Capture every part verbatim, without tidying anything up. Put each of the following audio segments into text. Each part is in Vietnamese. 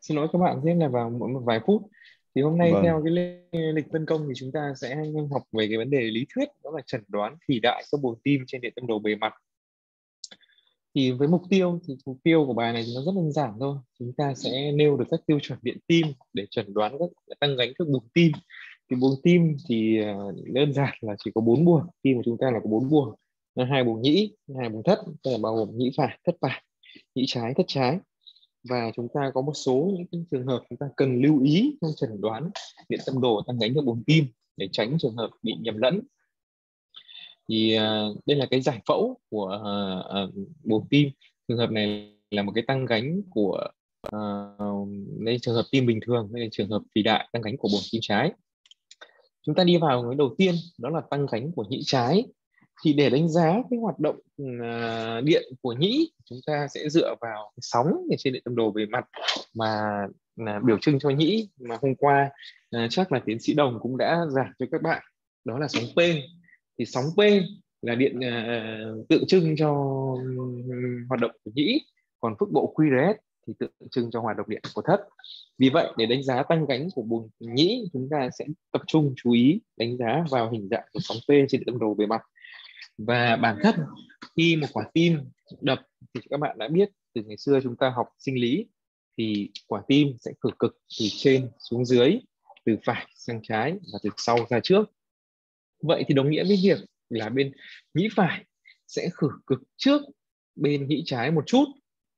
xin lỗi các bạn, thế là vào mỗi một vài phút. Thì hôm nay Vâng, theo cái li- lịch phân công thì chúng ta sẽ học về cái vấn đề lý thuyết, đó là chẩn đoán thủy đại các buồng tim trên điện tâm đồ bề mặt. Thì với mục tiêu thì mục tiêu của bài này thì nó rất đơn giản thôi. Chúng ta sẽ nêu được các tiêu chuẩn điện tim để chẩn đoán các tăng gánh các buồng tim. Thì buồng tim thì ờ, đơn giản là chỉ có bốn buồng. Tim của chúng ta là có bốn buồng, là hai buồng nhĩ, hai buồng thất, tức là bao gồm nhĩ phải, thất phải, nhĩ trái, thất trái. Và chúng ta có một số những cái trường hợp chúng ta cần lưu ý trong chẩn đoán điện tâm đồ tăng gánh cho buồng tim để tránh trường hợp bị nhầm lẫn. Thì uh, đây là cái giải phẫu của uh, uh, buồng tim. Trường hợp này là một cái tăng gánh của uh, đây trường hợp tim bình thường, đây là trường hợp phì đại tăng gánh của buồng tim trái. Chúng ta đi vào cái đầu tiên, đó là tăng gánh của nhĩ trái. Thì để đánh giá cái hoạt động uh, điện của nhĩ, chúng ta sẽ dựa vào cái sóng ở trên điện tâm đồ bề mặt mà là biểu trưng cho nhĩ mà hôm qua uh, chắc là tiến sĩ Đồng cũng đã giảng cho các bạn, đó là sóng P. Thì sóng P là điện uh, tượng trưng cho um, hoạt động của nhĩ, còn phức độ Q R S thì tượng trưng cho hoạt động điện của thất. Vì vậy để đánh giá tăng gánh của buồng nhĩ, chúng ta sẽ tập trung chú ý đánh giá vào hình dạng của sóng P trên điện tâm đồ bề mặt. Và bản thân khi một quả tim đập thì các bạn đã biết từ ngày xưa chúng ta học sinh lý, thì quả tim sẽ khử cực từ trên xuống dưới, từ phải sang trái và từ sau ra trước. Vậy thì đồng nghĩa với việc là bên nhĩ phải sẽ khử cực trước bên nhĩ trái một chút.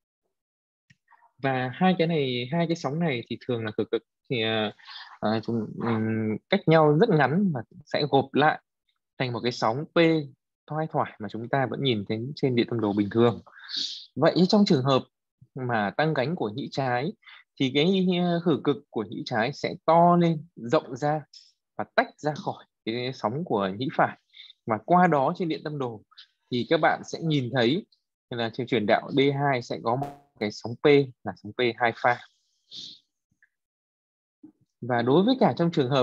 Và hai cái này, hai cái sóng này thì thường là khử cực thì uh, chúng um, cách nhau rất ngắn và sẽ gộp lại thành một cái sóng P thoai thoải mà chúng ta vẫn nhìn thấy trên điện tâm đồ bình thường. Vậy trong trường hợp mà tăng gánh của nhĩ trái thì cái khử cực của nhĩ trái sẽ to lên, rộng ra và tách ra khỏi cái sóng của nhĩ phải, và qua đó trên điện tâm đồ thì các bạn sẽ nhìn thấy là trên truyền đạo D hai sẽ có một cái sóng P là sóng P hai pha. Và đối với cả trong trường hợp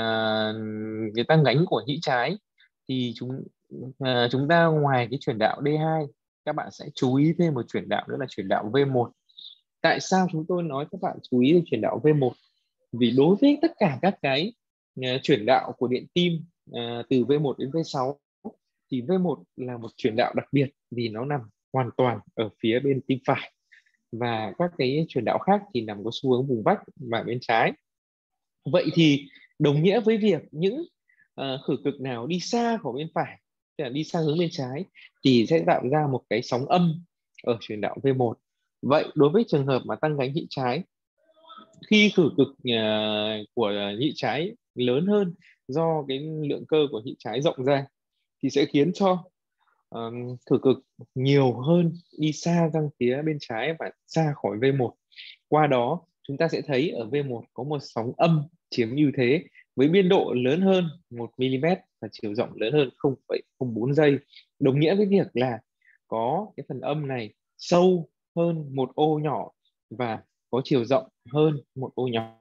uh, cái tăng gánh của nhĩ trái thì chúng uh, chúng ta ngoài cái chuyển đạo D hai, các bạn sẽ chú ý thêm một chuyển đạo nữa là chuyển đạo V một. Tại sao chúng tôi nói các bạn chú ý đến chuyển đạo V một? Vì đối với tất cả các cái uh, chuyển đạo của điện tim uh, từ V một đến V sáu thì V một là một chuyển đạo đặc biệt vì nó nằm hoàn toàn ở phía bên tim phải, và các cái chuyển đạo khác thì nằm có xu hướng vùng vách và bên trái. Vậy thì đồng nghĩa với việc những uh, khử cực nào đi xa khỏi bên phải, tức là đi sang hướng bên trái, thì sẽ tạo ra một cái sóng âm ở chuyển đạo V một. Vậy đối với trường hợp mà tăng gánh nhĩ trái, khi khử cực uh, của nhĩ trái lớn hơn do cái lượng cơ của nhĩ trái rộng ra thì sẽ khiến cho uh, khử cực nhiều hơn đi xa sang phía bên trái và xa khỏi V một. Qua đó chúng ta sẽ thấy ở V một có một sóng âm chiếm ưu thế với biên độ lớn hơn một mi-li-mét và chiều rộng lớn hơn không phẩy không bốn giây, đồng nghĩa với việc là có cái phần âm này sâu hơn một ô nhỏ và có chiều rộng hơn một ô nhỏ.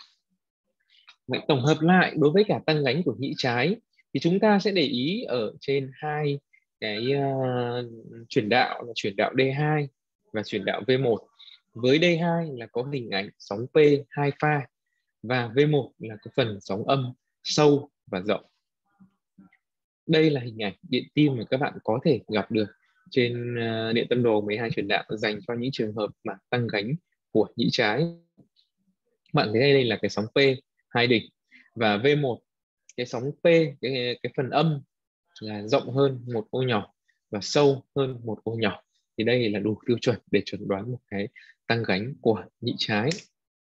Vậy tổng hợp lại đối với cả tăng gánh của nhĩ trái thì chúng ta sẽ để ý ở trên hai cái uh, chuyển đạo là chuyển đạo D hai và chuyển đạo V một. Với D hai là có hình ảnh sóng P hai pha và V một là có phần sóng âm sâu và rộng. Đây là hình ảnh điện tim mà các bạn có thể gặp được trên uh, điện tâm đồ mười hai chuyển đạo dành cho những trường hợp mà tăng gánh của nhĩ trái. Bạn thấy đây là cái sóng P hai đỉnh, và V một cái sóng P, cái, cái phần âm là rộng hơn một ô nhỏ và sâu hơn một ô nhỏ. Thì đây là đủ tiêu chuẩn để chuẩn đoán một cái tăng gánh của nhĩ trái.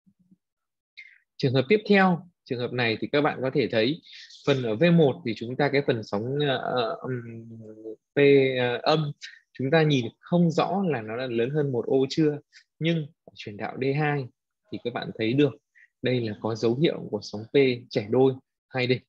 Trường hợp tiếp theo, trường hợp này thì các bạn có thể thấy phần ở V một thì chúng ta cái phần sóng uh, P uh, âm chúng ta nhìn không rõ là nó là lớn hơn một ô chưa, nhưng ở chuyển đạo D hai thì các bạn thấy được đây là có dấu hiệu của sóng P chẻ đôi hai đỉnh.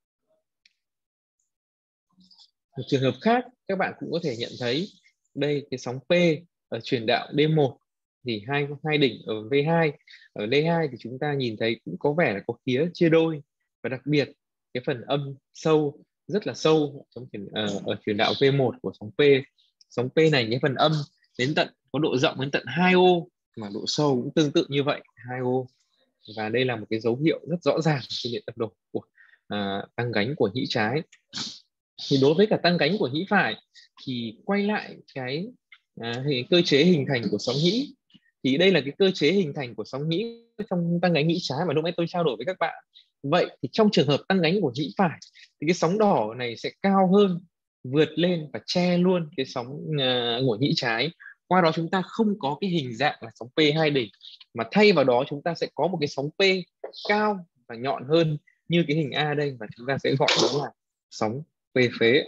Một trường hợp khác các bạn cũng có thể nhận thấy đây cái sóng P ở chuyển đạo D một thì hai hai đỉnh ở V hai. Ở D hai thì chúng ta nhìn thấy cũng có vẻ là có khía chia đôi, và đặc biệt cái phần âm sâu rất là sâu trong chuyển, uh, ở chuyển đạo V một của sóng P. Sóng P này cái phần âm đến tận có độ rộng đến tận hai ô, mà độ sâu cũng tương tự như vậy, hai ô. Và đây là một cái dấu hiệu rất rõ ràng trên điện tâm đồ của à, tăng gánh của nhĩ trái. Thì đối với cả tăng gánh của nhĩ phải thì quay lại cái à, cơ chế hình thành của sóng nhĩ. Thì đây là cái cơ chế hình thành của sóng nhĩ trong tăng gánh nhĩ trái mà lúc nãy tôi trao đổi với các bạn. Vậy thì trong trường hợp tăng gánh của nhĩ phải thì cái sóng đỏ này sẽ cao hơn, vượt lên và che luôn cái sóng uh, của nhĩ trái. Qua đó chúng ta không có cái hình dạng là sóng P hai đỉnh, mà thay vào đó chúng ta sẽ có một cái sóng P cao và nhọn hơn như cái hình A đây, và chúng ta sẽ gọi đó là sóng P phế.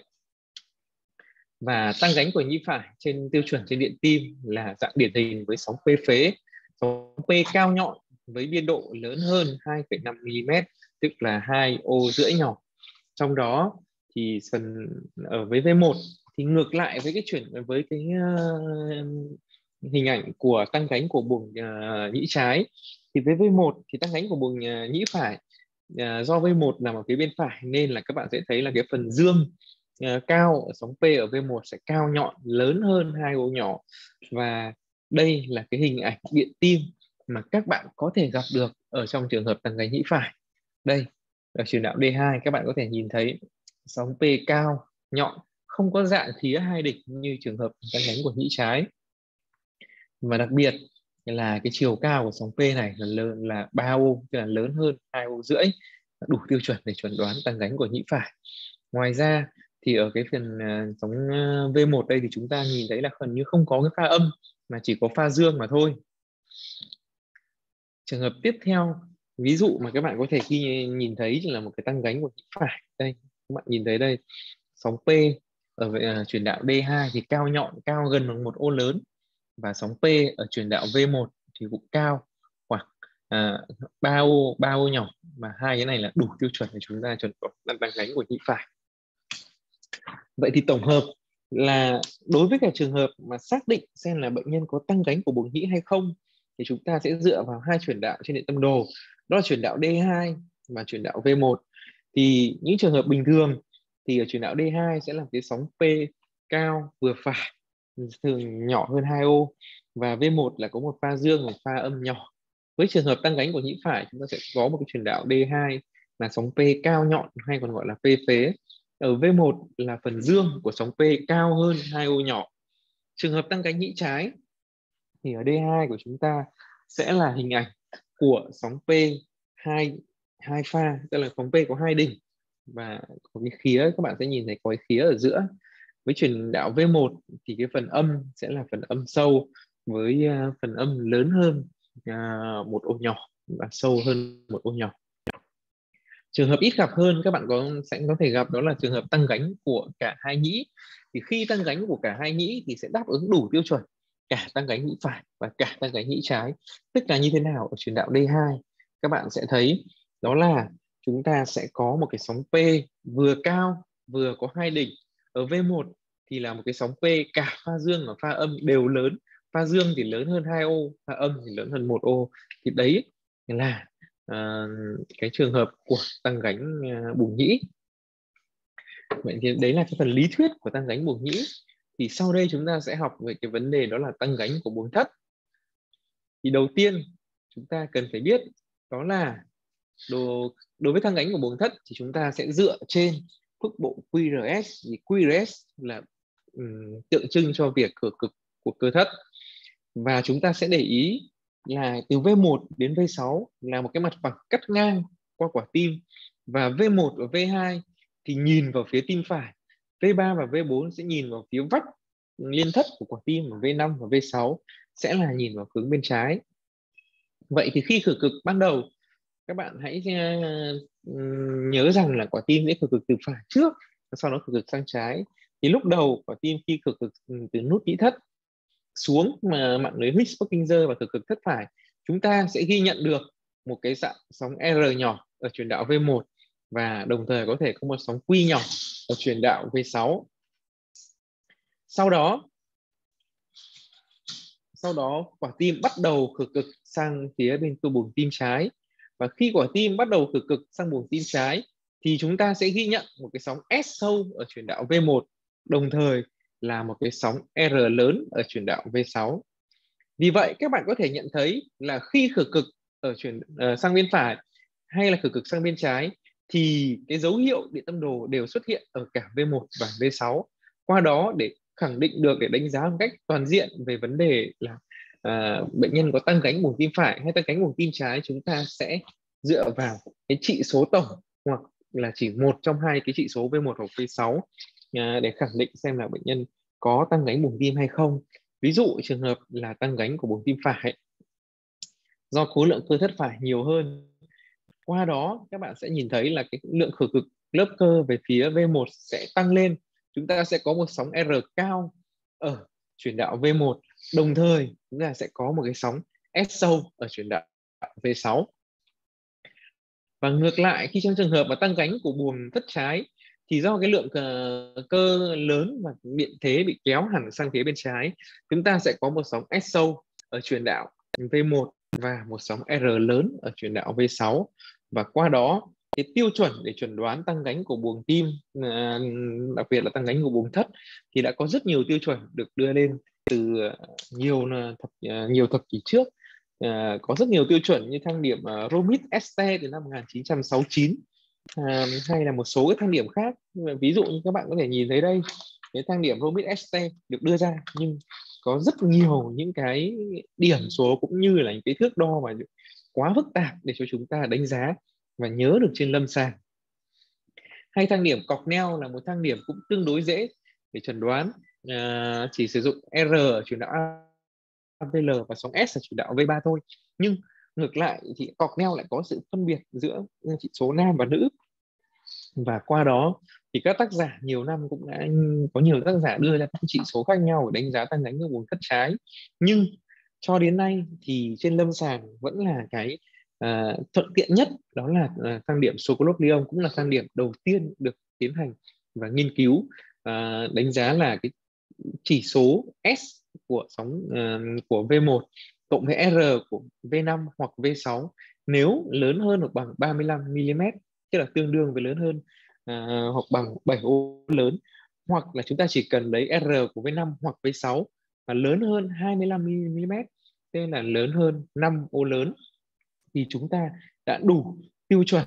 Và tăng gánh của nhĩ phải trên tiêu chuẩn trên điện tim là dạng điển hình với sóng P phế, sóng P cao nhọn với biên độ lớn hơn hai phẩy năm mi li mét, tức là hai ô rưỡi nhỏ. Trong đó thì phần ở với V một thì ngược lại với cái chuyển với cái uh, hình ảnh của tăng gánh của buồng uh, nhĩ trái, thì với V một thì tăng gánh của buồng uh, nhĩ phải uh, do V một nằm ở phía bên phải nên là các bạn sẽ thấy là cái phần dương uh, cao ở sóng P ở V một sẽ cao nhọn lớn hơn hai ô nhỏ. Và đây là cái hình ảnh điện tim mà các bạn có thể gặp được ở trong trường hợp tăng gánh nhĩ phải. Đây, ở truyền đạo D hai các bạn có thể nhìn thấy sóng P cao, nhọn, không có dạng khía hai đỉnh như trường hợp tăng gánh của nhĩ trái. Và đặc biệt là cái chiều cao của sóng P này là lớn là ba ô, tức là lớn hơn hai ô rưỡi, đủ tiêu chuẩn để chuẩn đoán tăng gánh của nhĩ phải. Ngoài ra thì ở cái phần uh, sóng uh, V một đây thì chúng ta nhìn thấy là gần như không có cái pha âm mà chỉ có pha dương mà thôi. Trường hợp tiếp theo, ví dụ mà các bạn có thể khi nhìn thấy là một cái tăng gánh của nhĩ phải, đây các bạn nhìn thấy đây, sóng P ở uh, truyền đạo D hai thì cao nhọn, cao gần bằng một ô lớn, và sóng P ở truyền đạo V một thì cũng cao khoảng uh, ba ô, ba ô nhỏ, mà hai cái này là đủ tiêu chuẩn để chúng ta chuẩn đoán tăng gánh của nhĩ phải. Vậy thì tổng hợp là đối với cả trường hợp mà xác định xem là bệnh nhân có tăng gánh của buồng nhĩ hay không, thì chúng ta sẽ dựa vào hai truyền đạo trên điện tâm đồ, đó là truyền đạo D hai và truyền đạo V một. Thì những trường hợp bình thường thì ở truyền đạo D hai sẽ là cái sóng P cao vừa phải, thường nhỏ hơn hai ô, và V một là có một pha dương và pha âm nhỏ. Với trường hợp tăng gánh của nhĩ phải, chúng ta sẽ có một cái truyền đạo D hai là sóng P cao nhọn hay còn gọi là P phế. Ở V một là phần dương của sóng P cao hơn hai ô nhỏ. Trường hợp tăng gánh nhĩ trái thì ở D hai của chúng ta sẽ là hình ảnh của sóng P hai, hai pha, tức là sóng P có hai đỉnh và có cái khía, các bạn sẽ nhìn thấy có cái khía ở giữa. Với truyền đạo V một thì cái phần âm sẽ là phần âm sâu với uh, phần âm lớn hơn uh, một ô nhỏ và sâu hơn một ô nhỏ. Trường hợp ít gặp hơn các bạn có sẽ có thể gặp đó là trường hợp tăng gánh của cả hai nhĩ. Thì khi tăng gánh của cả hai nhĩ thì sẽ đáp ứng đủ tiêu chuẩn cả tăng gánh nhĩ phải và cả tăng gánh nhĩ trái. Tức là như thế nào? Ở truyền đạo D hai các bạn sẽ thấy đó là chúng ta sẽ có một cái sóng P vừa cao vừa có hai đỉnh. Ở V một thì là một cái sóng P cả pha dương và pha âm đều lớn. Pha dương thì lớn hơn hai ô, pha âm thì lớn hơn một ô. Thì đấy là À, cái trường hợp của tăng gánh uh, buồng nhĩ. Vậy thì đấy là cái phần lý thuyết của tăng gánh buồng nhĩ. Thì sau đây chúng ta sẽ học về cái vấn đề đó là tăng gánh của buồng thất. Thì đầu tiên chúng ta cần phải biết đó là đồ, đối với tăng gánh của buồng thất thì chúng ta sẽ dựa trên phức bộ Q R S. Thì Q R S là um, tượng trưng cho việc cửa cực của cơ thất, và chúng ta sẽ để ý là từ V một đến V sáu là một cái mặt phẳng cắt ngang qua quả tim, và V một và V hai thì nhìn vào phía tim phải, V ba và V bốn sẽ nhìn vào phía vách liên thất của quả tim, và V năm và V sáu sẽ là nhìn vào hướng bên trái. Vậy thì khi khử cực ban đầu, các bạn hãy uh, nhớ rằng là quả tim sẽ khử cực từ phải trước, sau đó khử cực sang trái. Thì lúc đầu quả tim khi khử cực từ nút nhĩ thất xuống mà mạng lưới Hughes-Purkinje và khử cực thất phải, chúng ta sẽ ghi nhận được một cái dạng sóng R nhỏ ở truyền đạo V một, và đồng thời có thể có một sóng Q nhỏ ở truyền đạo V sáu. Sau đó sau đó quả tim bắt đầu khử cực sang phía bên tua buồng tim trái, và khi quả tim bắt đầu khử cực sang buồng tim trái thì chúng ta sẽ ghi nhận một cái sóng S sâu ở truyền đạo V một, đồng thời là một cái sóng R lớn ở truyền đạo V sáu. Vì vậy các bạn có thể nhận thấy là khi khởi cực ở chuyển uh, sang bên phải hay là khởi cực sang bên trái thì cái dấu hiệu điện tâm đồ đều xuất hiện ở cả vê một và vê sáu. Qua đó để khẳng định được, để đánh giá một cách toàn diện về vấn đề là uh, bệnh nhân có tăng cánh buồng tim phải hay tăng cánh buồng tim trái, chúng ta sẽ dựa vào cái trị số tổng hoặc là chỉ một trong hai cái trị số vê một hoặc vê sáu uh, để khẳng định xem là bệnh nhân có tăng cánh buồng tim hay không. Ví dụ trường hợp là tăng cánh của buồng tim phải do khối lượng cơ thất phải nhiều hơn, qua đó các bạn sẽ nhìn thấy là cái lượng khởi cực lớp cơ về phía vê một sẽ tăng lên. Chúng ta sẽ có một sóng R cao ở chuyển đạo vê một, đồng thời chúng ta sẽ có một cái sóng S sâu ở chuyển đạo vê sáu. Và ngược lại, khi trong trường hợp mà tăng cánh của buồng thất trái thì do cái lượng cơ lớn và điện thế bị kéo hẳn sang phía bên trái, chúng ta sẽ có một sóng S sâu ở chuyển đạo vê một và một sóng R lớn ở chuyển đạo vê sáu. Và qua đó cái tiêu chuẩn để chuẩn đoán tăng cánh của buồng tim, đặc biệt là tăng cánh của buồng thất, thì đã có rất nhiều tiêu chuẩn được đưa lên từ nhiều thập, nhiều thập kỷ trước. À, có rất nhiều tiêu chuẩn như thang điểm uh, Romit-Este từ năm một nghìn chín trăm sáu mươi chín, à, hay là một số cái thang điểm khác. Ví dụ như các bạn có thể nhìn thấy đây, cái thang điểm Romit-Este được đưa ra nhưng có rất nhiều những cái điểm số cũng như là những cái thước đo mà quá phức tạp để cho chúng ta đánh giá và nhớ được trên lâm sàng. Hay thang điểm Cornell là một thang điểm cũng tương đối dễ để chẩn đoán, à, chỉ sử dụng R ở chuyển đạo a vê lờ và sóng S là chuyển đạo vê ba thôi. Nhưng ngược lại thì Cornell lại có sự phân biệt giữa chỉ số nam và nữ. Và qua đó thì các tác giả nhiều năm cũng đã có nhiều tác giả đưa ra các chỉ số khác nhau để đánh giá tăng cánh của buồng thất trái. Nhưng cho đến nay thì trên lâm sàng vẫn là cái uh, thuận tiện nhất, đó là uh, thang điểm Sokolov-Lyon, cũng là thang điểm đầu tiên được tiến hành và nghiên cứu, uh, đánh giá là cái chỉ số S của sóng uh, của vê một cộng với R của vê năm hoặc vê sáu nếu lớn hơn hoặc bằng ba mươi lăm mi-li-mét, tức là tương đương với lớn hơn uh, hoặc bằng bảy ô lớn, hoặc là chúng ta chỉ cần lấy R của vê năm hoặc vê sáu và lớn hơn hai mươi lăm mi-li-mét, tức là lớn hơn năm ô lớn, thì chúng ta đã đủ tiêu chuẩn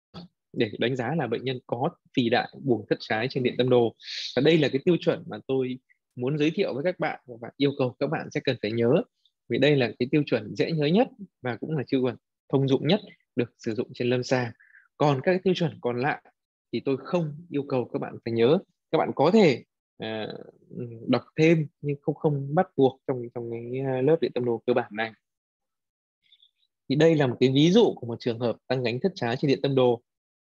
để đánh giá là bệnh nhân có phì đại buồng thất trái trên điện tâm đồ. Và đây là cái tiêu chuẩn mà tôi muốn giới thiệu với các bạn và yêu cầu các bạn sẽ cần phải nhớ, vì đây là cái tiêu chuẩn dễ nhớ nhất và cũng là tiêu chuẩn thông dụng nhất được sử dụng trên lâm sàng. Còn các tiêu chuẩn còn lại thì tôi không yêu cầu các bạn phải nhớ. Các bạn có thể uh, đọc thêm nhưng không không bắt buộc trong trong cái lớp điện tâm đồ cơ bản này. Thì đây là một cái ví dụ của một trường hợp tăng cánh thất trái trên điện tâm đồ.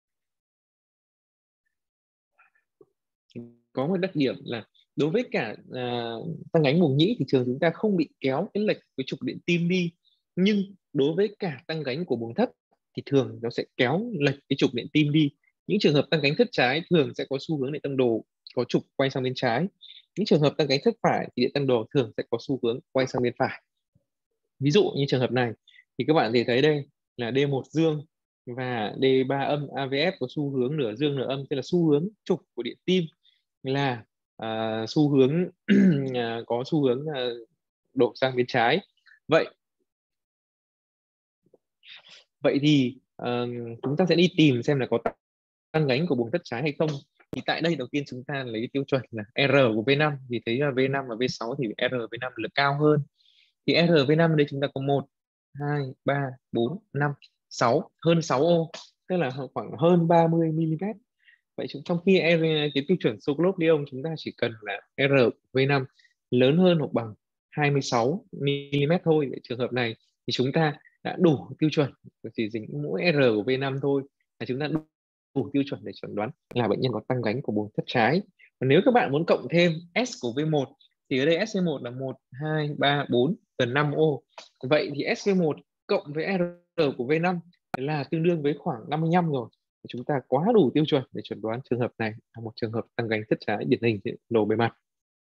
Có một đặc điểm là đối với cả uh, tăng cánh buồng nhĩ thì thường chúng ta không bị kéo cái lệch cái trục điện tim đi, nhưng đối với cả tăng cánh của buồng thất thì thường nó sẽ kéo lệch cái trục điện tim đi. Những trường hợp tăng cánh thất trái thường sẽ có xu hướng điện tâm đồ có trục quay sang bên trái. Những trường hợp tăng cánh thất phải thì điện tâm đồ thường sẽ có xu hướng quay sang bên phải. Ví dụ như trường hợp này thì các bạn thể thấy đây là D một dương và D ba âm a vê ép có xu hướng nửa dương nửa âm, tức là xu hướng trục của điện tim là uh, xu hướng uh, có xu hướng uh, đổ sang bên trái. Vậy vậy thì uh, chúng ta sẽ đi tìm xem là có tăng cánh của buồng thất trái hay không. Thì tại đây đầu tiên chúng ta lấy tiêu chuẩn là R của vê năm, thì thấy là vê năm và vê sáu thì R vê năm là cao hơn. Thì R vê năm đây chúng ta có một, hai, ba, bốn, năm, sáu, hơn sáu ô, tức là khoảng hơn ba mươi mi-li-mét. Vậy trong khi cái tiêu chuẩn Sokolov-Lyon chúng ta chỉ cần là R vê năm lớn hơn hoặc bằng hai mươi sáu mi-li-mét thôi. Vậy trường hợp này thì chúng ta đã đủ tiêu chuẩn, chỉ dính mỗi R của vê năm thôi là chúng ta đủ, đủ tiêu chuẩn để chẩn đoán là bệnh nhân có tăng cánh của buồng thất trái. Và nếu các bạn muốn cộng thêm S của vê một thì ở đây S vê một là một, hai, ba, bốn, gần năm ô. Vậy thì S vê một cộng với R của vê năm là tương đương với khoảng năm mươi lăm rồi. Chúng ta quá đủ tiêu chuẩn để chẩn đoán trường hợp này là một trường hợp tăng cánh thất trái điển hình điện đồ bề mặt.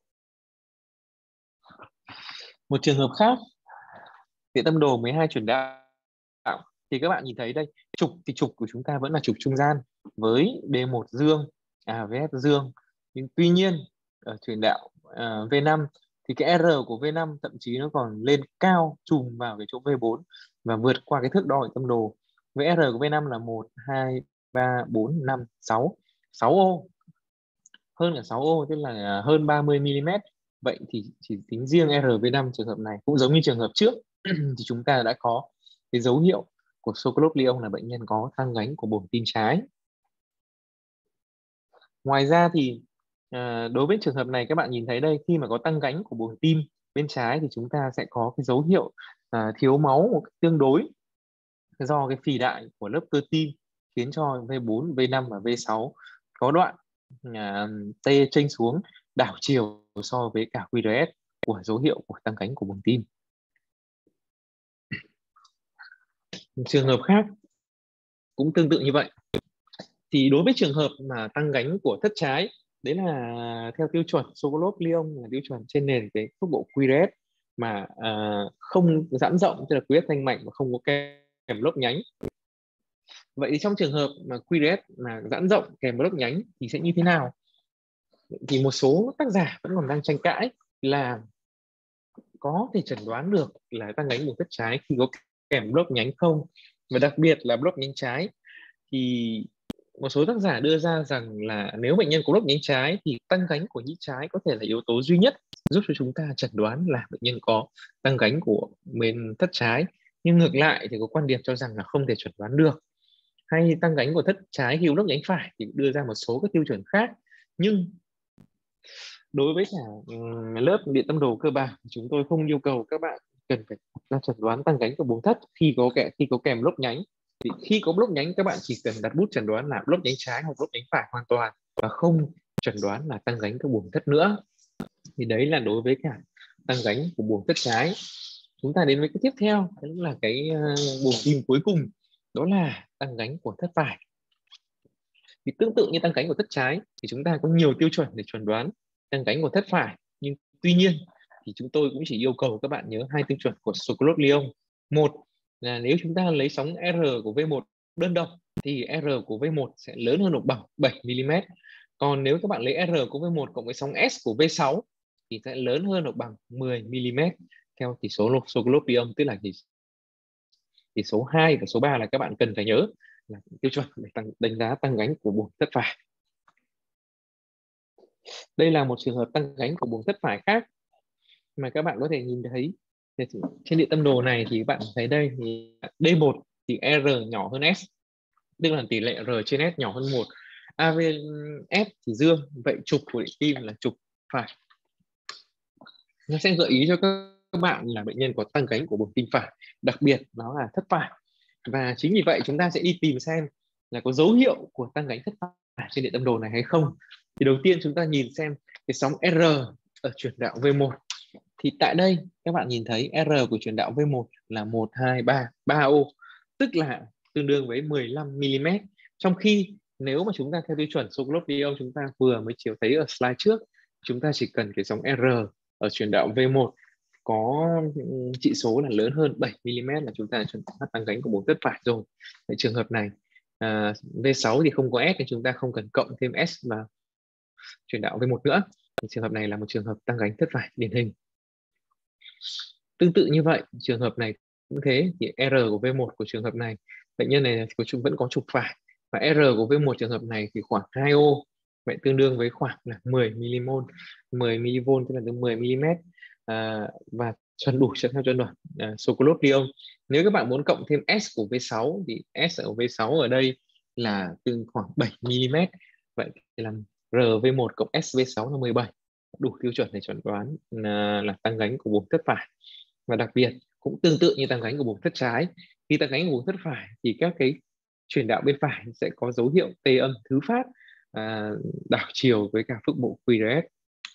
Một trường hợp khác, điện tâm đồ mười hai chuyển đạo, thì các bạn nhìn thấy đây, trục thì trục của chúng ta vẫn là trục trung gian với D một dương, a vê ép dương. Nhưng tuy nhiên ở chuyển đạo uh, vê năm thì cái R của V năm thậm chí nó còn lên cao trùm vào cái chỗ V bốn và vượt qua cái thước đo điện tâm đồ. Với R của V năm là một, hai, ba, bốn, năm, sáu, sáu ô, hơn cả sáu ô, tức là hơn ba mươi mi-li-mét. Vậy thì chỉ tính riêng R V năm trường hợp này cũng giống như trường hợp trước thì chúng ta đã có cái dấu hiệu của Sokolov Lyon là bệnh nhân có tăng gánh của buồng tim trái. Ngoài ra thì à, đối với trường hợp này các bạn nhìn thấy đây, khi mà có tăng gánh của buồng tim bên trái thì chúng ta sẽ có cái dấu hiệu à, thiếu máu một cách tương đối do cái phì đại của lớp cơ tim khiến cho V bốn, V năm và V sáu có đoạn à, T chênh xuống đảo chiều so với cả quy rờ ét của dấu hiệu của tăng gánh của buồng tim. Trường hợp khác cũng tương tự như vậy. Thì đối với trường hợp mà tăng gánh của thất trái, đấy là theo tiêu chuẩn Sokolov Lyon là tiêu chuẩn trên nền cái phức bộ quy rờ ét mà à, không giãn rộng, tức là quy rờ ét thanh mạnh và không có kèm lốp nhánh. Vậy thì trong trường hợp mà quy rờ ét mà giãn rộng kèm lốp nhánh thì sẽ như thế nào? Thì một số tác giả vẫn còn đang tranh cãi là có thể chẩn đoán được là tăng gánh buồng thất trái khi có kèm lốp nhánh không, và đặc biệt là lốp nhánh trái. Thì một số tác giả đưa ra rằng là nếu bệnh nhân có lốp nhánh trái thì tăng gánh của nhĩ trái có thể là yếu tố duy nhất giúp cho chúng ta chẩn đoán là bệnh nhân có tăng gánh của bên thất trái. Nhưng ngược lại thì có quan điểm cho rằng là không thể chẩn đoán được. Hay tăng gánh của thất trái khi lốp nhánh phải thì đưa ra một số các tiêu chuẩn khác. Nhưng đối với cả lớp điện tâm đồ cơ bản, chúng tôi không yêu cầu các bạn cần phải ra chẩn đoán tăng gánh của buồng thất khi có kèm khi có kèm lốp nhánh. Thì khi có lốp nhánh các bạn chỉ cần đặt bút chẩn đoán là lốp nhánh trái hoặc lốp nhánh phải hoàn toàn và không chẩn đoán là tăng gánh của buồng thất nữa. Thì đấy là đối với cả tăng gánh của buồng thất trái. Chúng ta đến với cái tiếp theo, đó là cái buồng tim cuối cùng, đó là tăng gánh của thất phải. Thì tương tự như tăng gánh của thất trái thì chúng ta có nhiều tiêu chuẩn để chẩn đoán tăng gánh của thất phải, nhưng tuy nhiên thì chúng tôi cũng chỉ yêu cầu các bạn nhớ hai tiêu chuẩn của Sokolov Lyon. Một là nếu chúng ta lấy sóng R của V một đơn độc thì R của V một sẽ lớn hơn hoặc bằng bảy mi-li-mét. Còn nếu các bạn lấy R của V một cộng với sóng S của V sáu thì sẽ lớn hơn hoặc bằng mười mi-li-mét theo tỷ số Sokolov Lyon, tức là tỷ, tỷ số hai và số ba là các bạn cần phải nhớ là tiêu chuẩn để tăng, đánh giá tăng gánh của buồng thất phải. Đây là một trường hợp tăng gánh của buồng thất phải khác mà các bạn có thể nhìn thấy trên điện tâm đồ này. Thì bạn thấy đây thì D một thì R nhỏ hơn S, tức là tỷ lệ R trên S nhỏ hơn một. a vê ép thì dương, vậy trục của điện tim là trục phải. Nó sẽ gợi ý cho các bạn là bệnh nhân có tăng gánh của buồng tim phải, đặc biệt nó là thất phải. Và chính vì vậy chúng ta sẽ đi tìm xem là có dấu hiệu của tăng gánh thất phải trên điện tâm đồ này hay không. Thì đầu tiên chúng ta nhìn xem cái sóng R ở chuyển đạo V một. Thì tại đây các bạn nhìn thấy R của chuyển đạo V một là một, hai, ba, ba ô, tức là tương đương với mười lăm mi-li-mét. Trong khi nếu mà chúng ta theo tiêu chuẩn Sokolov Lyon chúng ta vừa mới chiếu thấy ở slide trước, chúng ta chỉ cần cái sóng R ở chuyển đạo V một có trị số là lớn hơn bảy mi-li-mét là chúng ta chuẩn đoán tăng gánh của buồng thất phải rồi. Tại trường hợp này à, V sáu thì không có S thì chúng ta không cần cộng thêm S vào chuyển đạo V một nữa. Thì trường hợp này là một trường hợp tăng gánh thất phải điển hình. Tương tự như vậy, trường hợp này cũng thế, thì R của V một của trường hợp này, bệnh nhân này vẫn có trục phải, và R của V một trường hợp này thì khoảng hai ô, vậy tương đương với khoảng là mười mi-li-mol, mười mi-li-volt tức là từ mười mi-li-mét, à, và chuẩn đủ cho theo chuẩn đoán à, Sokolov Lyon. Nếu các bạn muốn cộng thêm S của V sáu thì S ở V sáu ở đây là tương khoảng bảy mi-li-mét, vậy thì là R V một cộng S V sáu là mười bảy, đủ tiêu chuẩn để chẩn đoán là, là tăng gánh của buồng thất phải. Và đặc biệt cũng tương tự như tăng gánh của buồng thất trái, khi tăng gánh của buồng thất phải thì các cái chuyển đạo bên phải sẽ có dấu hiệu T âm thứ phát à, đảo chiều với cả phức bộ quy rờ ét.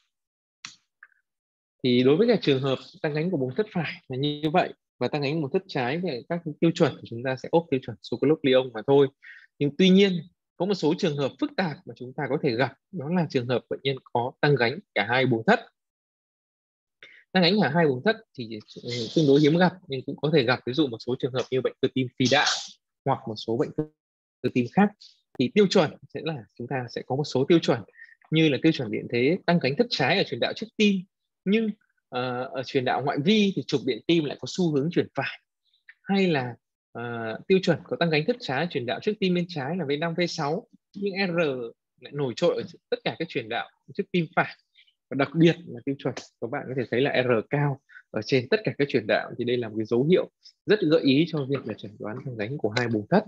Thì đối với cả trường hợp tăng gánh của buồng thất phải là như vậy, và tăng gánh của buồng thất trái về các tiêu chuẩn của chúng ta sẽ ốp tiêu chuẩn Sokolov Lyon mà thôi. Nhưng tuy nhiên có một số trường hợp phức tạp mà chúng ta có thể gặp, đó là trường hợp bệnh nhân có tăng gánh cả hai buồng thất. Tăng gánh cả hai buồng thất thì tương đối hiếm gặp, nhưng cũng có thể gặp, ví dụ một số trường hợp như bệnh cơ tim phì đại hoặc một số bệnh cơ tim khác. Thì tiêu chuẩn sẽ là chúng ta sẽ có một số tiêu chuẩn như là tiêu chuẩn điện thế tăng gánh thất trái ở chuyển đạo trước tim, nhưng uh, ở truyền đạo ngoại vi thì trục điện tim lại có xu hướng chuyển phải, hay là uh, tiêu chuẩn có tăng gánh thất trái truyền đạo trước tim bên trái là V năm V sáu, nhưng R lại nổi trội ở tất cả các truyền đạo trước tim phải, và đặc biệt là tiêu chuẩn các bạn có thể thấy là R cao ở trên tất cả các truyền đạo. Thì đây là một cái dấu hiệu rất gợi ý cho việc là chẩn đoán tăng gánh của hai buồng thất.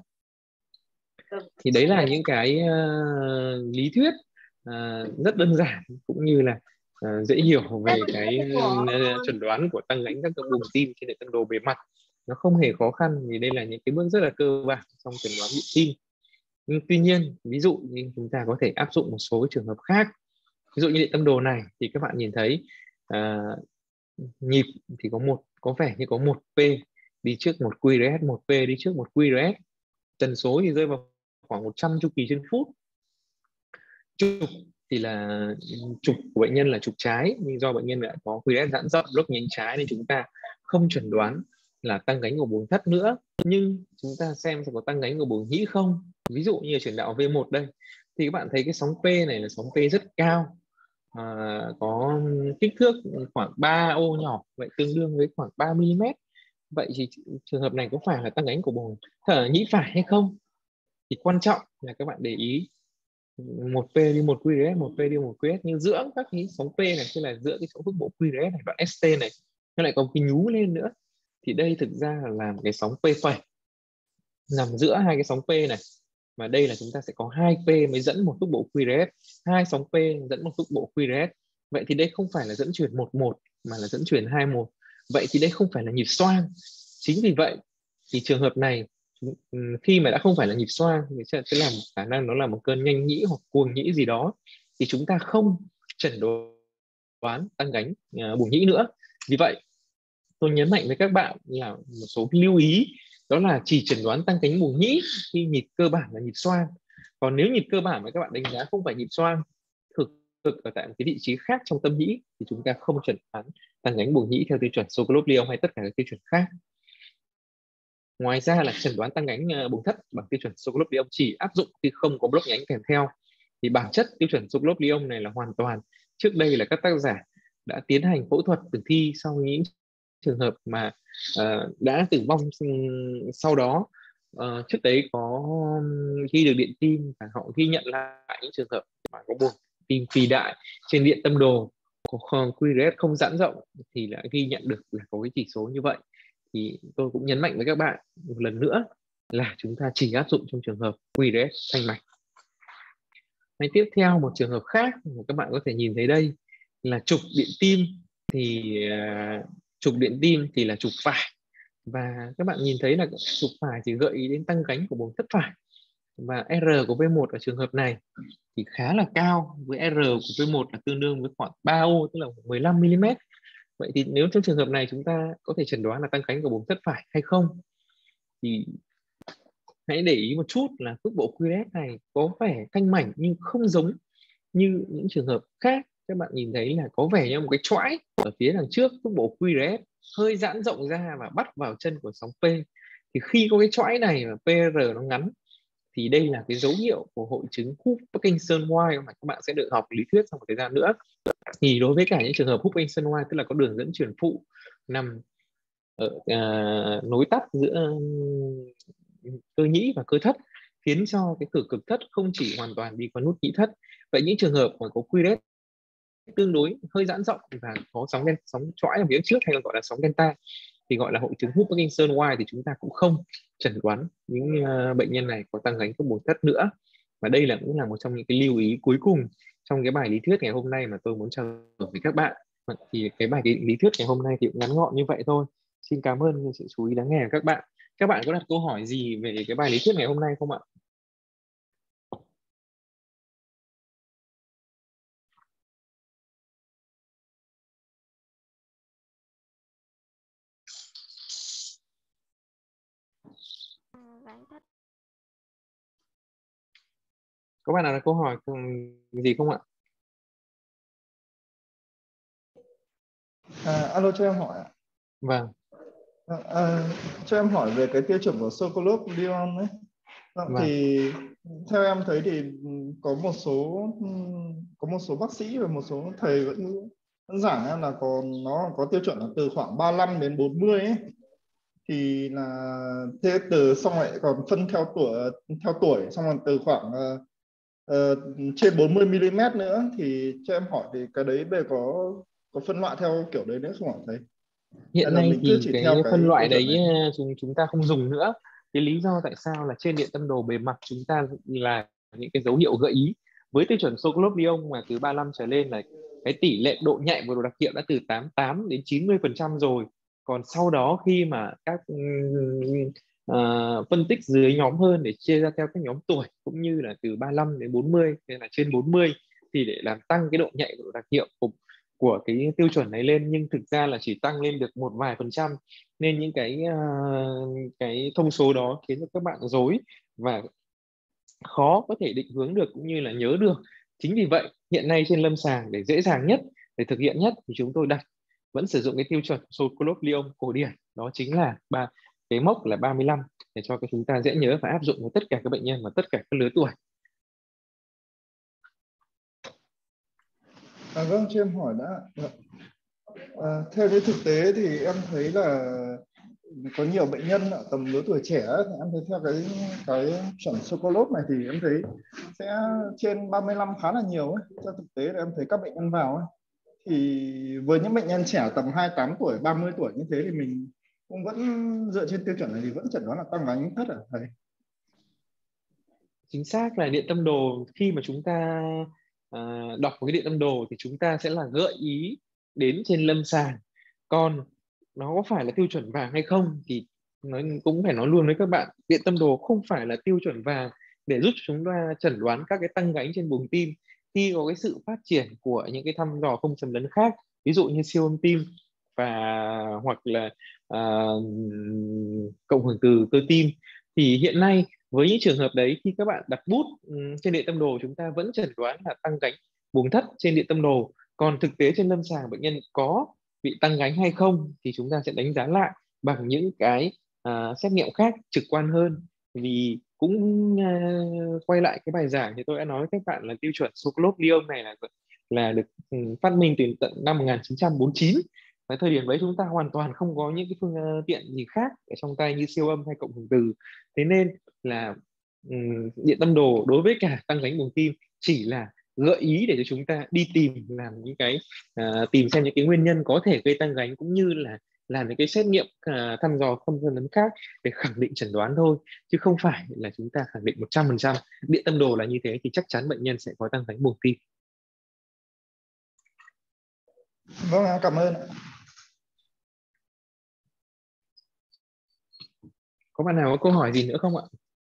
Thì đấy là những cái uh, lý thuyết uh, rất đơn giản cũng như là uh, dễ hiểu về cái uh, chẩn đoán của tăng gánh các cái buồng tim trên hệ tân đồ bề mặt. Nó không hề khó khăn, vì đây là những cái bước rất là cơ bản trong chẩn đoán nhịp tim. Nhưng tuy nhiên, ví dụ như chúng ta có thể áp dụng một số cái trường hợp khác. Ví dụ như điện tâm đồ này thì các bạn nhìn thấy uh, nhịp thì có một có vẻ như có một P đi trước một Q R S, một P đi trước một Q R S. Tần số thì rơi vào khoảng một trăm chu kỳ trên phút. Trục thì là trục của bệnh nhân là trục trái, nhưng do bệnh nhân đã có Q R S giãn rộng lúc nhánh trái nên chúng ta không chẩn đoán là tăng gánh của buồng thất nữa. Nhưng chúng ta xem sẽ có tăng gánh của buồng nhĩ không. Ví dụ như ở truyền đạo V một đây thì các bạn thấy cái sóng P này là sóng P rất cao, à, có kích thước khoảng ba ô nhỏ, vậy tương đương với khoảng ba mi li mét. Vậy thì trường hợp này có phải là tăng gánh của buồng thở nhĩ phải hay không? Thì quan trọng là các bạn để ý một P đi một Q R S, một P đi một Q R S, nhưng giữa các cái sóng P này, tức là giữa cái sóng phức bộ Q R S này, đoạn S T này, nó lại có cái nhú lên nữa. Thì đây thực ra là một cái sóng P phẩy nằm giữa hai cái sóng P này, mà đây là chúng ta sẽ có hai P mới dẫn một phức bộ Q R S, hai sóng P dẫn một phức bộ Q R S. Vậy thì đây không phải là dẫn truyền một một mà là dẫn truyền hai một. Vậy thì đây không phải là nhịp xoang. Chính vì vậy thì trường hợp này khi mà đã không phải là nhịp xoang thì sẽ làm khả năng nó là một cơn nhanh nhĩ hoặc cuồng nhĩ gì đó, thì chúng ta không chẩn đoán tăng gánh uh, buồng nhĩ nữa. Vì vậy tôi nhấn mạnh với các bạn là một số lưu ý, đó là chỉ chẩn đoán tăng cánh buồng nhĩ khi nhịp cơ bản là nhịp xoang. Còn nếu nhịp cơ bản mà các bạn đánh giá không phải nhịp xoang, thực thực ở tại một cái vị trí khác trong tâm nhĩ, thì chúng ta không chẩn đoán tăng cánh buồng nhĩ theo tiêu chuẩn Sokolov-Lyon hay tất cả các tiêu chuẩn khác. Ngoài ra là chẩn đoán tăng gánh buồng thất bằng tiêu chuẩn Sokolov-Lyon chỉ áp dụng khi không có block nhánh kèm theo. Thì bản chất tiêu chuẩn Sokolov-Lyon này là hoàn toàn trước đây là các tác giả đã tiến hành phẫu thuật tử thi sau những trường hợp mà uh, đã tử vong sau đó. Uh, trước đấy có ghi được điện tim và họ ghi nhận lại những trường hợp mà có buồng tim phì đại trên điện tâm đồ có Q R S không giãn rộng thì đã ghi nhận được là có cái chỉ số như vậy. Thì tôi cũng nhấn mạnh với các bạn một lần nữa là chúng ta chỉ áp dụng trong trường hợp Q R S thanh mạch. Hay tiếp theo một trường hợp khác mà các bạn có thể nhìn thấy đây là trục điện tim. Thì uh, trục điện tim thì là trục phải, và các bạn nhìn thấy là trục phải thì gợi ý đến tăng gánh của buồng thất phải, và R của V một ở trường hợp này thì khá là cao, với R của V một là tương đương với khoảng ba ô, tức là mười lăm mi li mét. Vậy thì nếu trong trường hợp này chúng ta có thể chẩn đoán là tăng cánh của buồng thất phải hay không, thì hãy để ý một chút là phức bộ Q R S này có vẻ thanh mảnh nhưng không giống như những trường hợp khác. Các bạn nhìn thấy là có vẻ như một cái choãi ở phía đằng trước phức bộ Q R S hơi giãn rộng ra và bắt vào chân của sóng P. Thì khi có cái choãi này mà P R nó ngắn thì đây là cái dấu hiệu của hội chứng Hoop-Parkinson-White mà các bạn sẽ được học lý thuyết trong một thời gian nữa. Thì đối với cả những trường hợp Hoop-Parkinson-White, tức là có đường dẫn truyền phụ nằm ở uh, nối tắt giữa cơ nhĩ và cơ thất, khiến cho cái cửa cực thất không chỉ hoàn toàn đi qua nút nhĩ thất. Vậy những trường hợp mà có Q R S tương đối hơi giãn rộng và có sóng đen sóng chõi ở phía trước hay còn gọi là sóng delta thì gọi là hội chứng Hoop-Parkinson-White, thì chúng ta cũng không chẩn đoán những uh, bệnh nhân này có tăng gánh của buồng thất nữa. Và đây là cũng là một trong những cái lưu ý cuối cùng trong cái bài lý thuyết ngày hôm nay mà tôi muốn trao đổi với các bạn. Thì cái bài lý thuyết ngày hôm nay thì cũng ngắn gọn như vậy thôi. Xin cảm ơn sự chú ý lắng nghe của các bạn. Các bạn có đặt câu hỏi gì về cái bài lý thuyết ngày hôm nay không ạ? Có bạn nào đặt câu hỏi gì không ạ? À, alo, cho em hỏi ạ. Vâng. À, à, cho em hỏi về cái tiêu chuẩn của Sokolov-Lyon ấy. À, Vâng. Thì theo em thấy thì có một số có một số bác sĩ và một số thầy vẫn đơn giản em là có nó có tiêu chuẩn là từ khoảng ba mươi lăm đến bốn mươi ấy, thì là thế từ xong lại còn phân theo tuổi theo tuổi xong rồi từ khoảng uh, uh, trên bốn mươi mi li mét nữa, thì cho em hỏi thì cái đấy bây giờ có có phân loại theo kiểu đấy nữa không ạ thầy? Hay Hiện là nay mình cứ thì chỉ cái theo phân cái tiêu loại chuẩn đấy này thôi? ờ, chúng chúng ta không dùng nữa. Cái lý do tại sao là trên điện tâm đồ bề mặt chúng ta là những cái dấu hiệu gợi ý với tiêu chuẩn Sokolov Lyon mà từ ba mươi lăm trở lên là cái tỷ lệ độ nhạy của đồ đặc hiệu đã từ tám mươi tám đến chín mươi phần trăm rồi. Còn sau đó khi mà các ừm, ờ, phân tích dưới nhóm hơn để chia ra theo các nhóm tuổi cũng như là từ ba mươi lăm đến bốn mươi nên là trên bốn mươi, thì để làm tăng cái độ nhạy của độ đặc hiệu của của cái tiêu chuẩn này lên, nhưng thực ra là chỉ tăng lên được một vài phần trăm, nên những cái ờ, cái thông số đó khiến cho các bạn rối và khó có thể định hướng được cũng như là nhớ được. Chính vì vậy hiện nay trên lâm sàng để dễ dàng nhất để thực hiện nhất thì chúng tôi đặt vẫn sử dụng cái tiêu chuẩn Sokolov Lyon cổ điển, đó chính là ba cái mốc là ba mươi lăm, để cho cái chúng ta dễ nhớ và áp dụng với tất cả các bệnh nhân và tất cả các lứa tuổi. À, vâng, cho em hỏi đã. À, theo cái thực tế thì em thấy là có nhiều bệnh nhân ở tầm lứa tuổi trẻ ấy, thì em thấy theo cái cái chuẩn Sokolov này thì em thấy sẽ trên ba mươi lăm khá là nhiều ấy. Theo thực tế là em thấy các bệnh nhân vào ấy, thì với những bệnh nhân trẻ tầm hai mươi tám tuổi, ba mươi tuổi như thế thì mình cũng vẫn dựa trên tiêu chuẩn này thì vẫn chẩn đoán là tăng bánh thất à thầy? Chính xác là điện tâm đồ, khi mà chúng ta à, đọc một cái điện tâm đồ thì chúng ta sẽ là gợi ý đến trên lâm sàng. Còn nó có phải là tiêu chuẩn vàng hay không thì nó cũng phải nói luôn với các bạn, điện tâm đồ không phải là tiêu chuẩn vàng để giúp chúng ta chẩn đoán các cái tăng gánh trên buồng tim. Khi có cái sự phát triển của những cái thăm dò không xâm lấn khác, ví dụ như siêu âm tim và hoặc là à, cộng hưởng từ cơ tim, thì hiện nay với những trường hợp đấy, khi các bạn đặt bút ừm, trên điện tâm đồ, chúng ta vẫn chẩn đoán là tăng gánh buồng thất trên điện tâm đồ. Còn thực tế trên lâm sàng bệnh nhân có bị tăng gánh hay không thì chúng ta sẽ đánh giá lại bằng những cái à, xét nghiệm khác trực quan hơn. Vì cũng à, quay lại cái bài giảng thì tôi đã nói với các bạn là tiêu chuẩn Sokolov Lyon này là là được ừ, phát minh từ tận năm một nghìn chín trăm bốn mươi chín. Tại thời điểm đấy chúng ta hoàn toàn không có những cái phương ờ, tiện gì khác ở trong tay như siêu âm hay cộng hưởng từ. Thế nên là ừm, điện tâm đồ đối với cả tăng gánh buồng tim chỉ là gợi ý để cho chúng ta đi tìm làm những cái à, tìm xem những cái nguyên nhân có thể gây tăng gánh, cũng như là làm những cái xét nghiệm à, thăm dò không xâm lấn khác để khẳng định chẩn đoán thôi, chứ không phải là chúng ta khẳng định một trăm phần trăm điện tâm đồ là như thế thì chắc chắn bệnh nhân sẽ có tăng gánh buồng tim. Vâng, em cảm ơn ạ. Có bạn nào có câu hỏi gì nữa không ạ?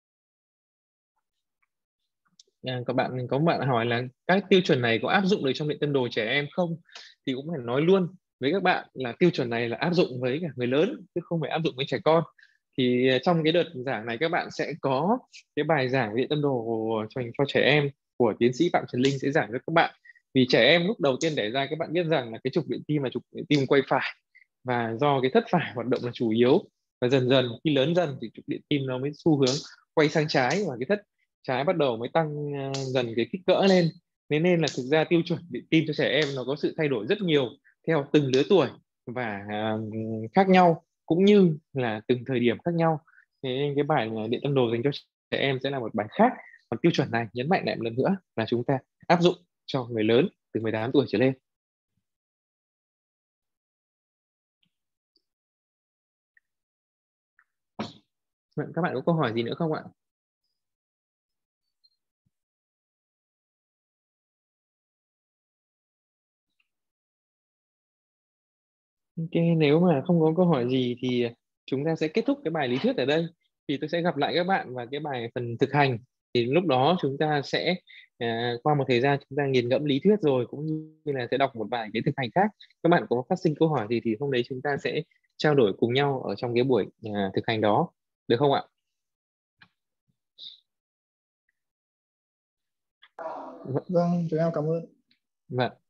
À, các bạn có bạn hỏi là các tiêu chuẩn này có áp dụng được trong điện tâm đồ trẻ em không, thì cũng phải nói luôn với các bạn là tiêu chuẩn này là áp dụng với cả người lớn chứ không phải áp dụng với trẻ con. Thì à, trong cái đợt giảng này các bạn sẽ có cái bài giảng điện tâm đồ cho, cho trẻ em của tiến sĩ Phạm Trần Linh sẽ giảng cho các bạn. Vì trẻ em lúc đầu tiên đẻ ra các bạn biết rằng là cái trục điện tim là trục điện tim quay phải, và do cái thất phải hoạt động là chủ yếu, và dần dần khi lớn dần thì trục điện tim nó mới xu hướng quay sang trái, và cái thất trái bắt đầu mới tăng à, dần cái kích cỡ lên. Thế nên là thực ra tiêu chuẩn điện tim cho trẻ em nó có sự thay đổi rất nhiều theo từng lứa tuổi và à, khác nhau, cũng như là từng thời điểm khác nhau. Thế nên cái bài à, điện tâm đồ dành cho trẻ em sẽ là một bài khác. Còn tiêu chuẩn này nhấn mạnh lại một lần nữa là chúng ta áp dụng cho người lớn từ mười tám tuổi trở lên. Vậy các bạn có câu hỏi gì nữa không ạ? Ok, nếu mà không có câu hỏi gì thì chúng ta sẽ kết thúc cái bài lý thuyết ở đây. Thì tôi sẽ gặp lại các bạn vào cái bài phần thực hành. Thì lúc đó chúng ta sẽ à, qua một thời gian chúng ta nghiền ngẫm lý thuyết rồi, cũng như là sẽ đọc một vài cái thực hành khác. Các bạn có phát sinh câu hỏi gì thì hôm đấy chúng ta sẽ trao đổi cùng nhau ở trong cái buổi à, thực hành đó. Được không ạ? Vâng, chúng em cảm ơn. Vâng.